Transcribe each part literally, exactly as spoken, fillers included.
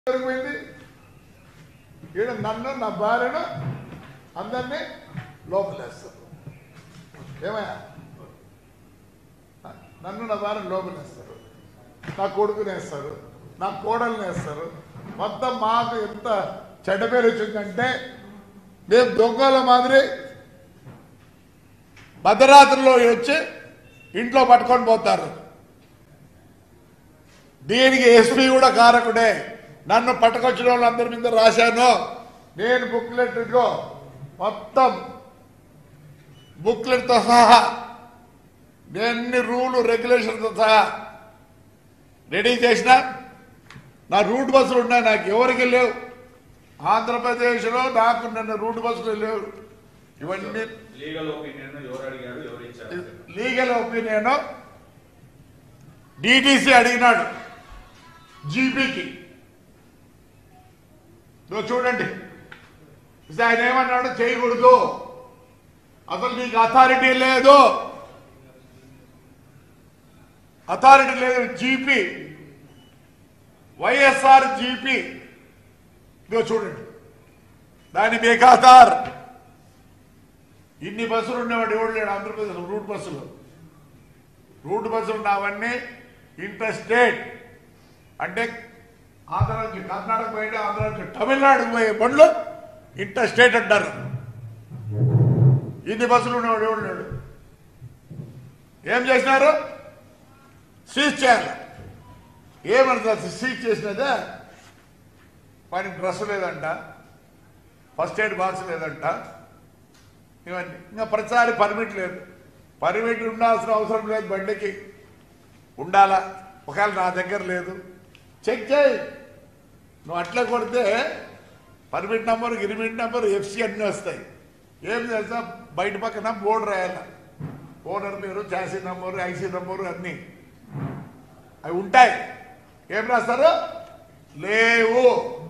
ఈడ నన్ను నా భార్యను అందరినీ లోపలేస్తారు. ఏమయ్యా, నన్ను నా భార్యను లోపలేస్తారు, నా కొడుకుని వేస్తారు, నా కోడల్ని వేస్తారు. మొత్తం మాకు ఎంత చెడ్డ పేరు వచ్చిందంటే మేము దొంగల మాదిరి భద్రరాత్రిలో వచ్చి ఇంట్లో పట్టుకొని పోతారు. దీనికి ఎస్పీ కూడా కారకుడే. నన్ను పట్టుకొచ్చిన వాళ్ళందరి మీద రాశాను నేను బుక్లెట్, ఇదిగో మొత్తం బుక్లెట్తో సహా నేను రూలు రెగ్యులేషన్తో సహా రెడీ చేసిన. నా రూట్ బస్సులు ఉన్నాయి, నాకు ఎవరికి లేవు. ఆంధ్రప్రదేశ్లో నాకు నన్ను రూట్ బస్సులు లేవు. ఇవన్నీ లీగల్ ఒపీనియన్ డిటిసి అడిగినాడు జీపీకి. చూడండి, ఆయన ఏమన్నాడు, చేయకూడదు, అసలు నీకు అథారిటీ లేదు, అథారిటీ లేదు. జీపీ వైఎస్ఆర్ జీపీ ఇదో చూడండి, దాని బేఖాతార్. ఇన్ని బస్సులు ఉండేవాడు ఎవడు లేడు ఆంధ్రప్రదేశ్. రూట్ బస్సులు రూట్ బస్సులు ఉన్నవన్నీ ఇంటర్ స్టేట్, అంటే ఆంధ్ర నుంచి కర్ణాటక పోయి ఆంధ్ర నుంచి తమిళనాడుకు పోయే బండ్లు ఇంటర్ స్టేట్ అంటారు. ఇన్ని బస్సులు ఉన్నవాడు ఎవడు లేడు. ఏం చేసినారు, సీజ్ చేయాలి. ఏమన్నా సీజ్ చేసినదే, వానికి డ్రెస్ లేదంట, ఫస్ట్ ఎయిడ్ బాక్స్ లేదంట, ఇవన్నీ. ఇంకా ప్రతిసారి పర్మిట్ లేదు. పర్మిట్ ఉండాల్సిన అవసరం లేదు, బండికి ఉండాలా. ఒకవేళ నా దగ్గర లేదు, చెక్ చేయి. నువ్వు అట్లా కొడితే పర్మిట్ నెంబరు, గిరిమిట్ నెంబరు, ఎఫ్సి అన్నీ వస్తాయి. ఏం చేస్తా, బయట పక్కన బోర్డు రాయాల, ఓనర్ పేరు, చాసీ నెంబరు, ఐసీ నెంబరు అన్నీ అవి ఉంటాయి. ఏం రాస్తారు, లేవు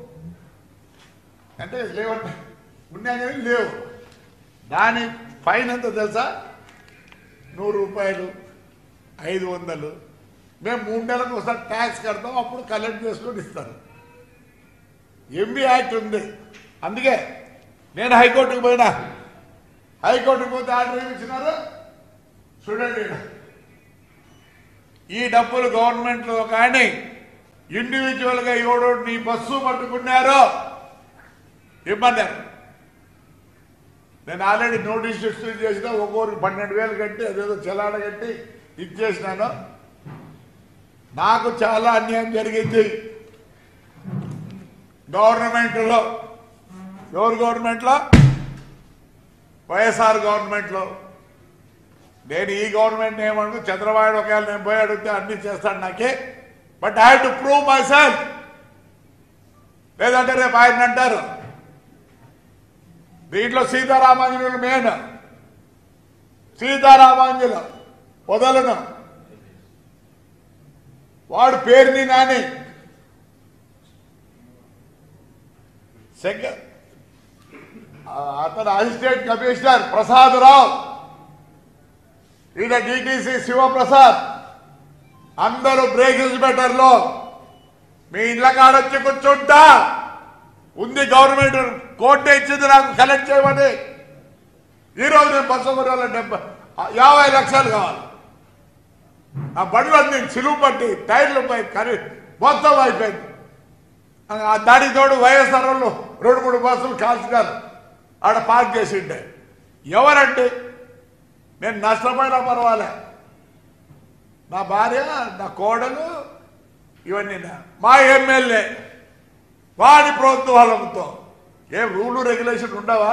అంటే లేవంటే ఉన్నాయి కానీ లేవు. దాని ఫైన్ ఎంత తెలుసా, నూరు రూపాయలు, ఐదు వందలు. మేము మూడు నెలలకు ఒకసారి ట్యాక్స్ కడతాం, అప్పుడు కలెక్ట్ చేసుకొని ఇస్తారు. ఎంబీ యాక్ట్ ఉంది. అందుకే నేను హైకోర్టుకు పోయినా, హైకోర్టుకు పోతే ఆర్డర్ ఏమి ఇచ్చినారు చూడండి. ఈ డబ్బులు గవర్నమెంట్లో కానీ ఇండివిజువల్గా ఎవడో నీ బస్సు పట్టుకున్నారో ఇమ్మన్నారు. నేను ఆల్రెడీ నోటీస్ డిస్ట్రిబ్యూట్ చేసిన, ఒక్కొక్కరికి పన్నెండు వేలు కట్టి అదేదో చలాడ కట్టి ఇచ్చేసినాను. నాకు చాలా అన్యాయం జరిగింది గవర్నమెంట్లో. ఎవరు గవర్నమెంట్లో? వైఎస్ఆర్ గవర్నమెంట్లో. నేను ఈ గవర్నమెంట్ ఏమనుకో, చంద్రబాబు ఒకవేళ నేను పోయి అడిగితే అన్ని చేస్తాను నాకే. But I have to prove myself. లేదంటే రేపు ఆయన అంటారు. దీంట్లో సీతారామాంజనులు మెయిన్. సీతారామాంజులు వదలను, వాడు పేరుని నాని అతను అసిస్టెంట్ కమిషనర్ ప్రసాద్ రావు, ఈయన డిటిసి శివప్రసాద్, అందరూ బ్రేక్ ఇన్స్పెక్టర్లో మీ ఇళ్ల కాడొచ్చి కూర్చుంటా ఉంది. గవర్నమెంట్ కోర్టు ఇచ్చింది నాకు కలెక్ట్ చేయమని. ఈరోజు నేను బస్సు కొనాల డెబ్బై యాభై లక్షలు కావాలి. ఆ బండ్లు అన్ని సిలువు పట్టి టైర్లు పై కరి మొత్తం అయిపోయింది. దానికి తోడు వైఎస్ఆర్ వాళ్ళు రెండు మూడు బస్సులు కాల్చినారు, ఆడ పార్క్ చేసి ఉంటే. ఎవరంటే నేను నష్టపోయినా పర్వాలే, నా భార్య, నా కోడలు, ఇవన్నీ మా ఎమ్మెల్యే వాడి ప్రోత్సాహంతో. ఏం రూలు రెగ్యులేషన్ ఉండవా?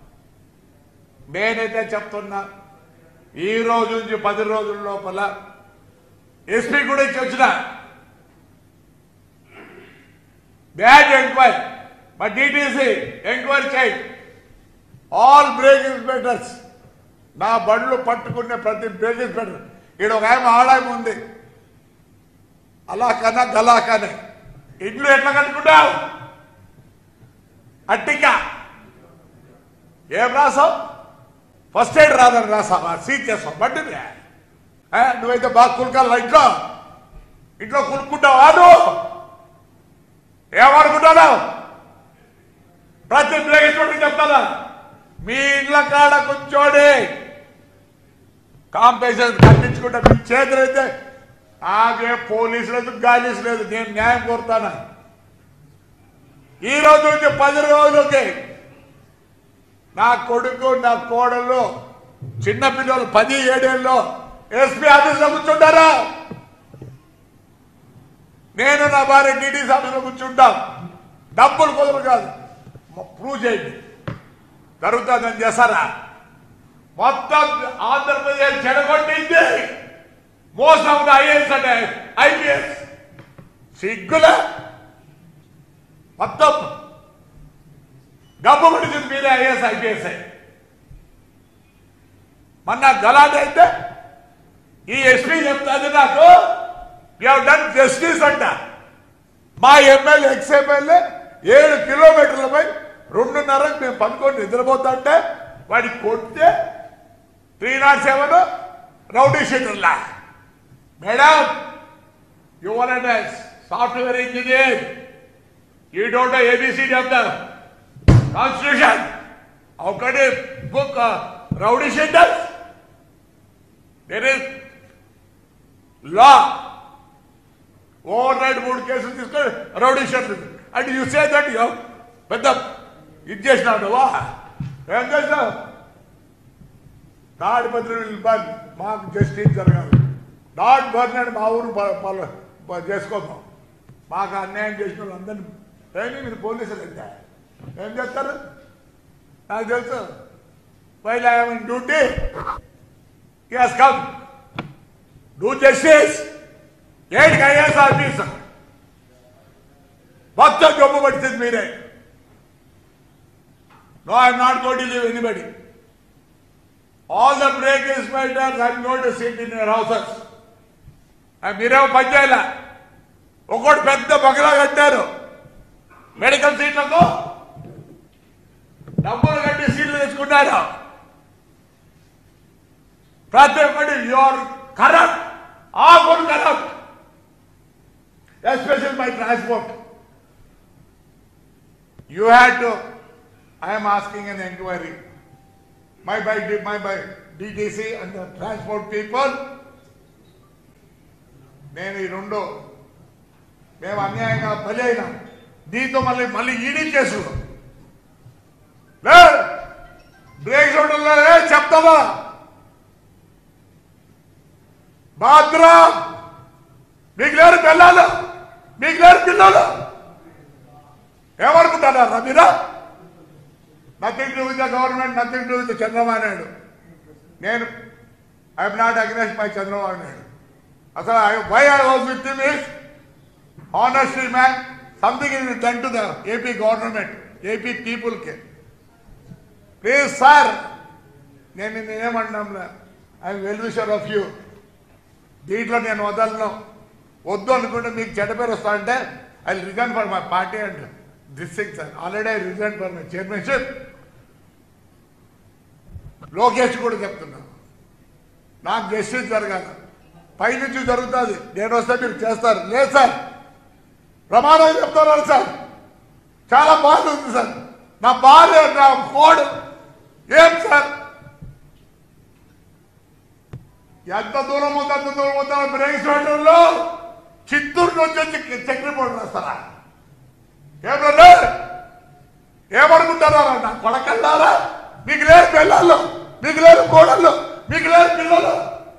నేనైతే చెప్తున్నా, ఈ రోజు నుంచి పది రోజుల లోపల ఎస్పీ కూడా ఇచ్చి వచ్చిన బ్యాడ్ ఎంక్వైరీ, మా డిటిసి ఎంక్వైరీ చేయి. ఆల్ బ్రేక్ ఇన్స్పెక్టర్స్, నా బండ్లు పట్టుకునే ప్రతి బ్రేక్ ఇన్స్పెక్టర్. ఈడ ఒక ఆయన ఆడాయం ఉంది, అలా కన్నా గలా కానీ. ఇల్లు ఎట్లా కట్టుకుంటావు? అట్టిగా ఏం రాసావు? ఫస్ట్ ఎయిడ్ రాదని రాసావా? సీజ్ చేస్తావు బండిని. నువ్వైతే బాగా కులకాల ఇంట్లో ఇంట్లో కులుక్కుంటావా? ఏమనుకుంటున్నావు? ప్రతి బ్రేక్ చెప్తారా? మీ ఇళ్ళ కాడ కూర్చోడి కాంపిటీషన్ కట్టించుకుంటా మీ చేతులు అయితే నాకే పోలీసు లేదు గాలీసు లేదు. నేను న్యాయం కోరుతాను. ఈ రోజు నుంచి పది రోజులకి నా కొడుకు నా కోడలు చిన్నపిల్లలు పది ఏడేళ్ళు ఎస్పీ ఆఫీసులో కూర్చుంటారా? నేను నా భార్య డీటీసీ ఆఫీసులో కూర్చుంటాం. డబ్బులు కుదరు కాదు, ప్రూవ్ చేయండి. జరుగుతుందని చేస్తారా? మొత్తం ఆంధ్రప్రదేశ్ చెడగొట్టింది మోసం ఐఏఎస్ అంటే ఐపీఎస్ సిగ్గుల మొత్తం గబ్బు పడిచింది మీరే ఐఏఎస్ ఐపీఎస్. మొన్న గలాట్ అయితే ఈ ఎస్పీ చెప్తాది నాకు యూ హావ్ డన్ జస్టిస్ అంట. మా ఎమ్మెల్యే ఎక్స్ ఎమ్మెల్యే ఏడు కిలోమీటర్లపై రెండున్నరకు మేము పనుకొని నిద్రపోతా అంటే వాడికి కొడితే త్రీ నాట్ సెవెన్ రౌడీ షీటర్లా. Madam, you are a software engineer, you don't know ABCD of the constitution. How can you book rowdy sheeters? There is law. Overnight మూడు కేసులు తీసుకొని రౌడీ షీటర్స్ అంటే యూ సే దట్ యూ పెద్ద ఇది చేసినాడు. వా ఏం చేసినావు? డాడ్ బర్న్ మాకు జస్టిస్ జరగాలి. డాడ్ బర్న్ అని మా ఊరు చేసుకోదాం. మాకు అన్యాయం చేసిన వాళ్ళు అందరినీ ఏమి మీరు పోలీసులు ఎంత ఏం చేస్తారు? నాకు తెలుసు. While I am in duty he has come do justice. ఏంటి ఐఏఎస్ ఆఫీసర్ మొత్తం గొప్ప పడుతుంది మీరే. No, I am not going to leave anybody. All the breakers matters, I am going to sit in your houses. మీరేమో పనిచేయాల. ఒకటి పెద్ద బగలా కట్టారు medical సీట్లకు, డబ్బులు కట్టి సీట్లు తెచ్చుకున్నారు. ప్రతి ఒక్కటి your corrupt, all corrupt, especial my transport. You had to. I am asking an inquiry. My by my by D T C and the transport people. నేను ఈ రెండు మేము అన్యాయంగా బలి అయినాం. దీంతో మళ్ళీ మళ్ళీ ఈడీ కేసులు లే బ్రేక్ చూడలే చెప్తావా? బాద్రా మీకు లేరు పిల్లలు, మీకు లేరు పిల్లలు ఏమనుకుంటారా మీరా? Nothing to with the government, nothing to with Chandrababu Naidu. నేను I'm not against my Chandrababu Naidu. అసలు why I was with him is honestly man, something is done to the AP government, AP పీపుల్కి. ప్లీజ్ సార్, నేను నేనేమంటున్నా, I'm well wisher of you. దీంట్లో నేను వదలను. వద్దు అనుకుంటే మీకు చెడ్డ పేరు వస్తా అంటే I resign for my party and this thing sir. Already I resign for my chairmanship. Lokesh కూడా చెప్తున్నాను, నాకు జస్టిస్ జరగాలి. పైనుంచి జరుగుతుంది, నేను వస్తే మీరు చేస్తారు. లేదు సార్, ప్రమాణం చెప్తున్నారు సార్. చాలా బాగుంది సార్, నా భార్య నా కోడ్ ఏం సార్, ఎంత దూరం ఉందో అంత దూరం ఉందా బ్రేక్ స్టేషన్లో చిత్తూరు నుంచి వచ్చి చక్రీ బోర్డు రాస్తారా? ఏమన్నా ఏమనుకుంటారా? నా కొడకల్లారా, మీకు లేరు పిల్లలు, మీకు లేరు కోడళ్ళు, మీకు లేరు పిల్లలు.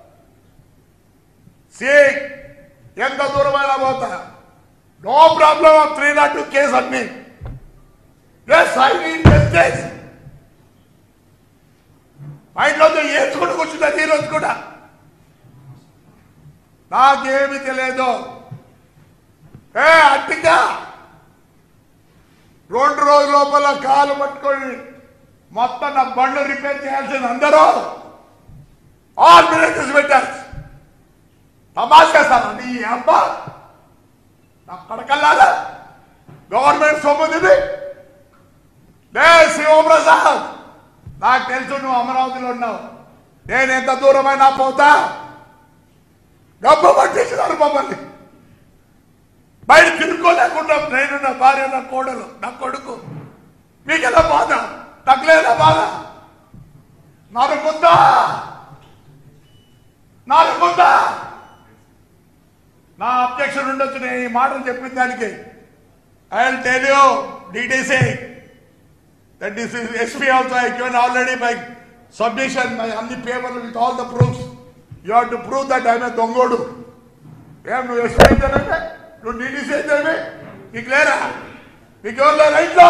సి ఎంత దూరమైనా పోతా, no problem of three nought two case అన్ని. Yes I need justice. మా ఇంట్లో ఏడ్చుకుంటూ కూర్చుంటుంది ఈరోజు కూడా. నాకేమి తెలియదు. ఏ అట్టిగా రెండు రోజుల లోపల కాలు పట్టుకొని మొత్తం నా బండ్లు రిపేర్ చేయాల్సింది అందరూ ఆల్ బ్రేకర్స్ పెట్టారు. తమాషా సార్ అది ఈ అబ్బా నా కడకల్లాల గవర్నమెంట్ సొమ్ముది. డే శివప్రసాద్, నాకు తెలుసు నువ్వు అమరావతిలో ఉన్నావు, నేను ఎంత దూరమైనా పోతా. డబ్బు పట్టించినారు మమ్మల్ని, బయట తిరుక్కోలేకుండా నేను నా భార్య నా కోడలు నా కొడుకు మీకెలా బాధ తగ్గలేదా బాధ నరుకుందా నరుకుందా నా అబ్జెక్షన్ ఉండొచ్చు నేను ఈ మాటలు చెప్పిన దానికి I will tell you DTC that this is SP also I given already my submission my అన్ని పేపర్లు with all the proofs you have to prove that I may దొంగోడు ఏం నువ్వు ఎస్పీ అయితేనే నువ్వు డీటీసీ అయితేనే నీకు లేరా నీకెవరు లేరా ఇంట్లో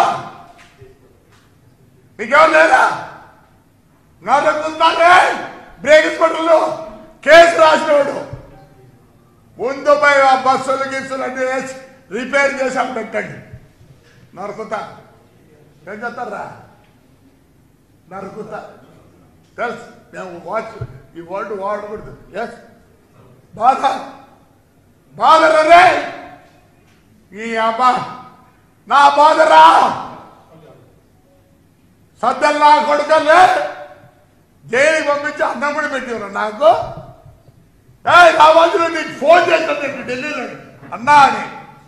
నీకెవరు లేరా నరుకుందానే బ్రేక్ ఇస్పటల్లో కేసు రాసినవాడు ముందు పై ఆ బస్సులు గిస్సులు అన్ని వేసి రిపేర్ చేసాం పెట్టండి నరుకుతా ఏం చేస్తారా నరుకుతా తెలుసు మేము వాచ్ ఈ వర్డ్ వాడకూడదు ఎస్ బాధ బాధరే ఈ అబ్బా నా బాధరా సద్దలు నా కొడుకలే జైలుకి పంపించి అన్నం కూడా పెట్టారు నాకు రావాల్సిన నీకు ఫోన్ చేస్తాను ఢిల్లీలో అన్నా అని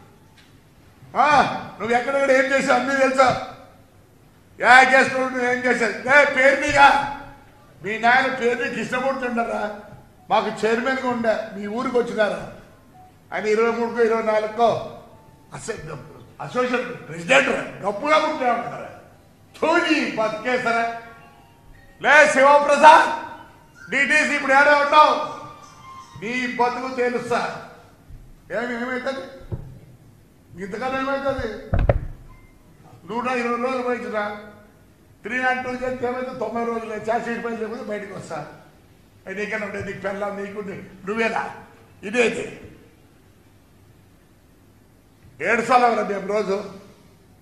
నువ్వు ఎక్కడెక్కడ ఏం చేసావు అన్నీ తెలుసా ఏ చేస్తున్నావు నువ్వు ఏం చేసావు ఏ పేరు మీగా మీ నాయన పేరు నీకు ఇష్టపడుతుండరా మాకు చైర్మన్గా ఉండే మీ ఊరికి వచ్చినారా ఆయన ఇరవై మూడుకో ఇరవై నాలుగుకో అసోసియేషన్ ప్రెసిడెంట్ గప్పుగా ఉంటారా చూడి బతికేసరా లే శివప్రసాద్ డిటీసీ ఇప్పుడు ఏడే ఉన్నావు నీ బతుకు తెలుస్తా ఏమి ఏమవుతుంది ఇంతకన్నా ఏమవుతుంది నూట ఇరవై రోజులు పోయించురా త్రీ నాట్ టూ చేస్తే ఏమైతే తొంభై రోజులు చార్జ్ షీట్ పైన లేకపోతే బయటకు వస్తా నీకన్నా ఉంటే నీకు పెళ్ళా నీకు నువ్వేనా ఇదేది ఏడు సార్లు మేము రోజు